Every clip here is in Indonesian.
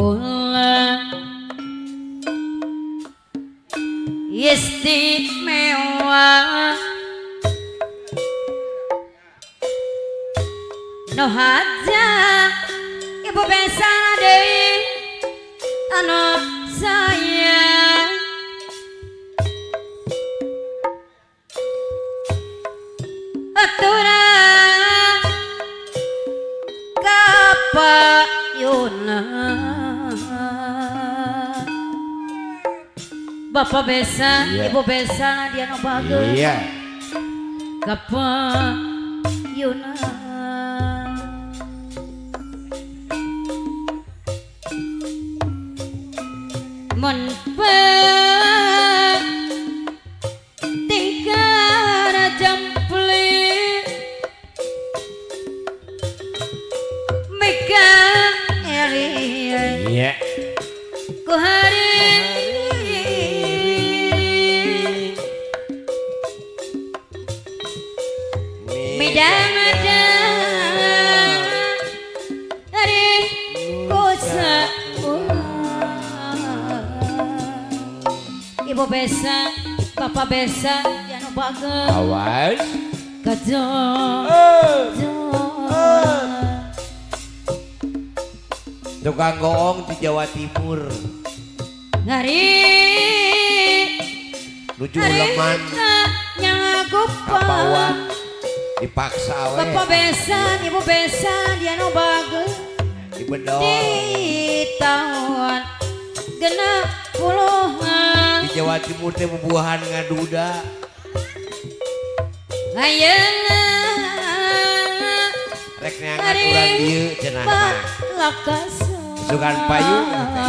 bulan istimewa no haja ibu besar deui anu sayang aturan kapayuna Bapak besan, Ibu besan, dia no bagus. Iya. Kapayuna mun tingkar jempli mega eri Iya. ku hari midang ada dari kusa Ibu besan, Bapak besan, yang bagus. Awas. Kejong. Tukang goong di Jawa Timur. Ngari. Lucu leman. Kapawan. Dipaksa we. Bapak besan, Ibu besan, dia no bagus. Dibedol. Di tahun genap puluhan. Di Jawa Timur teh bubuhan ngaduda. Ayeuna. Rek neangan urang dieu cenah mah. Sugan payung.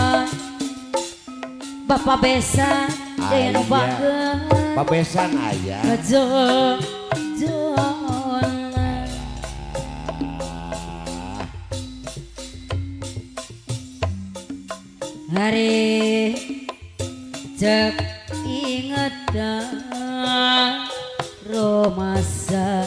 Bapak besan, dia no bagus. Pabesan aya. Kejong. Hari cek inget dah romasa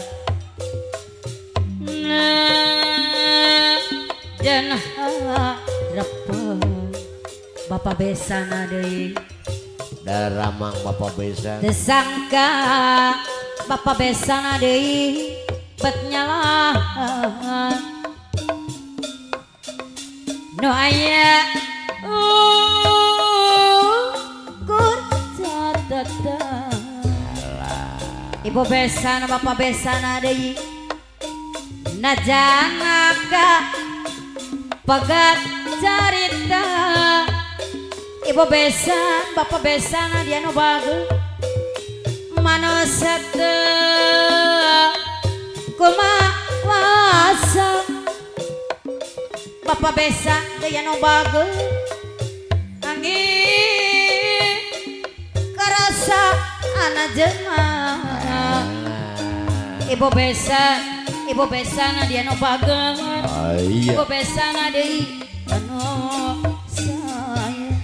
dan harap Bapak besan deui Daramang Bapak besan. Tesangka Bapak besan deui bet nyalahan no aya Ibu besan Bapak besan deui najanaka pegat carita Ibu besan Bapak besan dia nu bagus manusia teu kumaha Bapak besan dia nu bagus angin karasa anak jemaah Ibu besan dia no bagus Ibu besan deui anu sayang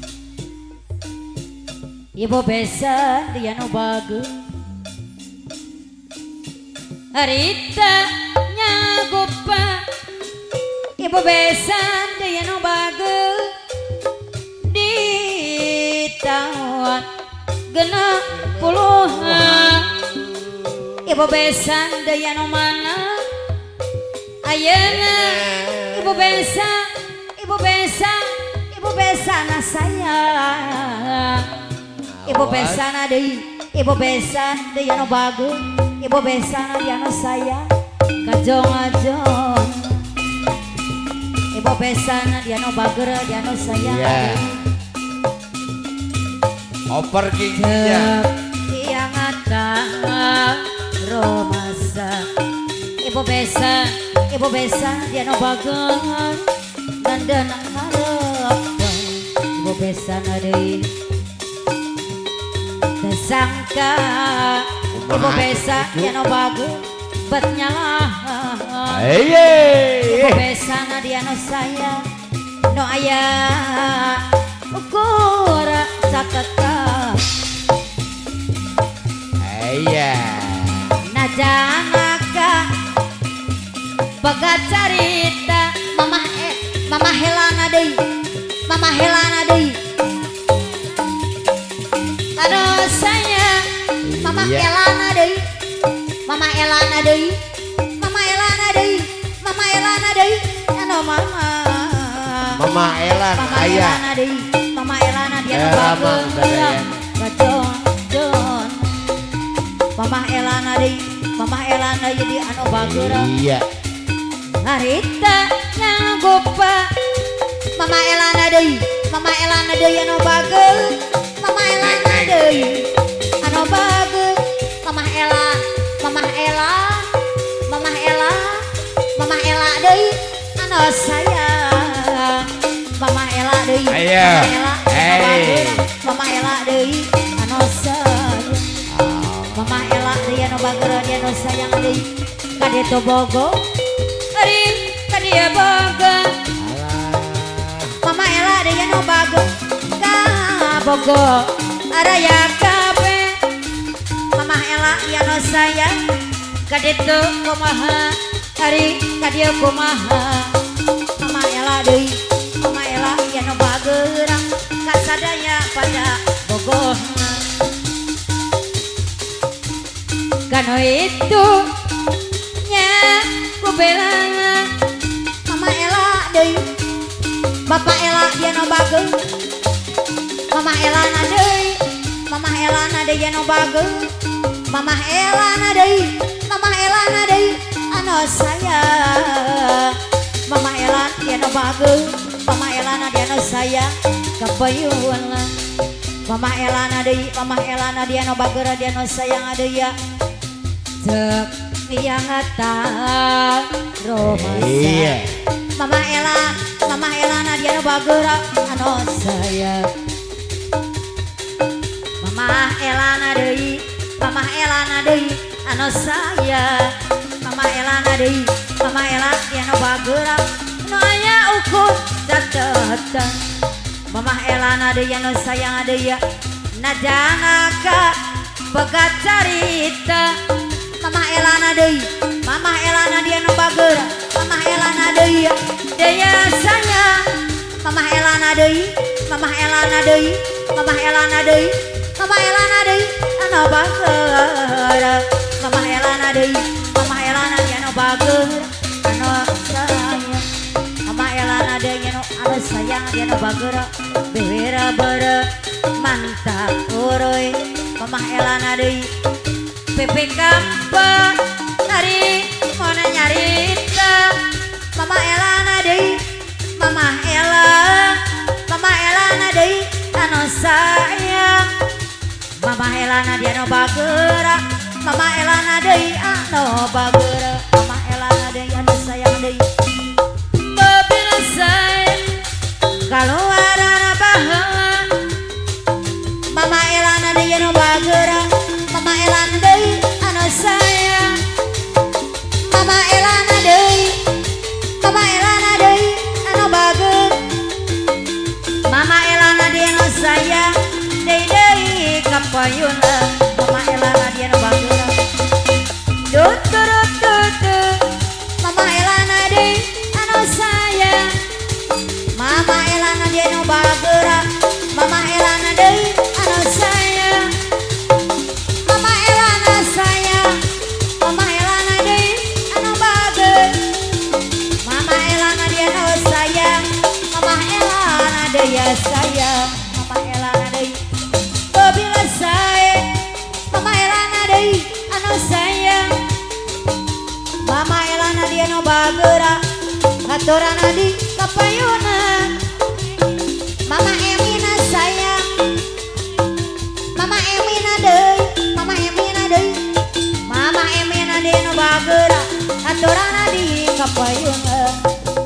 Ibu besan dia no bagus harita nyagupa Ibu besan dia no bagus di tahun genap puluhan Ibu besan daya no mana ayeuna Ibu besan sayang Ibu besan deui Ibu besan daya no bagus Ibu besan daya no sayang kajong-ajong Ibu besan daya no bager daya no sayang Oper kingnya yang ada romasa Ibu besan dia no bagus dan harap Ibu besan deui tesangka Ibu besan dia no bagus bet nyalahan Ibu besan dia no sayang no aya ukur catatan najanaka pegat carita mama helana deui Elana deui Mama Elana deui Mama Elana deui anu mama Mama Elan Mama aya Elana deui Mama Elana dia nu Mama bageun sadaya. Gajon Mama Elana deui Mama Elana jadi anu bageurang iya harita ngagopa Mama Elana deui Mama Elana deui anu bageun Mama Elana deui anu bageun Mama Ela Mama Ela Mama Ela Mama Ela deui anu sayang Mama Ela deui Aya. Mama Ela anu bageurang Mama Ela deui anu sayang Mama Ela deui anu bageurang dia anu sayang deui ka ditu bogo ari ka dieu bogo Mama Ela deui anu bageurang ka bogo araya kabeh Mama Ela ieu anu sayang ka ditu kumaha ari ka dieu kumaha Mama Ela deui Mama Ela ieu anu bageurang ka sadaya pada bogohna kanu itu nya ku bela Mama Ela deui Bapak Ela dia nu bageun Mama Elana deui Mama Elana deui anu bageun Mama Elana deui Mama Elana deui anu sayang Mama Elana dia nu bageun Mama Elana dia anu sayang kapayun Mama Elana deui Mama Elana dia nu bageura dia nu sayang deui ya cek yang ngata romasa iya Mama Elana dia nu bageura anu sayang Mama Elana deui Mama Elana deui anu sayang Mama Elana deui Mama Elana dia nu bageura nu aya ukur catetan Mama Elana deui anu sayang deui ya najana ka pegat carita Mama Elana deui Mama Elana dia nu bageura Mama Elana deui ya deui sayang Mama Elana deui Mama Elana deui Mama Elana deui Mama Elana deui anu bageura Mama Elana deui Mama Elana dia nu bageura anu sayang Mama Elana deui anu sayang dia nu bageura bewera beure mantap uroi Mama Elana deui Pepe kampa dari mana nyarita Mama Elana deui Mama Elana deui anu sayang Mama Elana dia nu bageura Mama Elana deui anu bageura Mama Elana deui anu sayang deui babila sayang kaluaran baheula Mama Elana deui anu bageura Mama Elana deui anu sayang Mama Elana deui Mama Elana deui anu bageura Mama Elana deui anu sayang deui kapayuna Mama Elana dia nu bageura tutu Mama Elana deui anu sayang Mama Elana dia nu bageura Mama Elana deui anu sayang Mama Elana sayang Mama Elana deui anu bageun Mama Elana dia nu sayang Mama Elana deui sayang Mama Elana deui babila sayang Mama Elana deui anu sayang Mama Elana dia nu bageura aturana di kapayuna Mama Emina sayang Mama Emina deui Mama Emina deui Mama Emina dia nu bageura aturana di kapayuna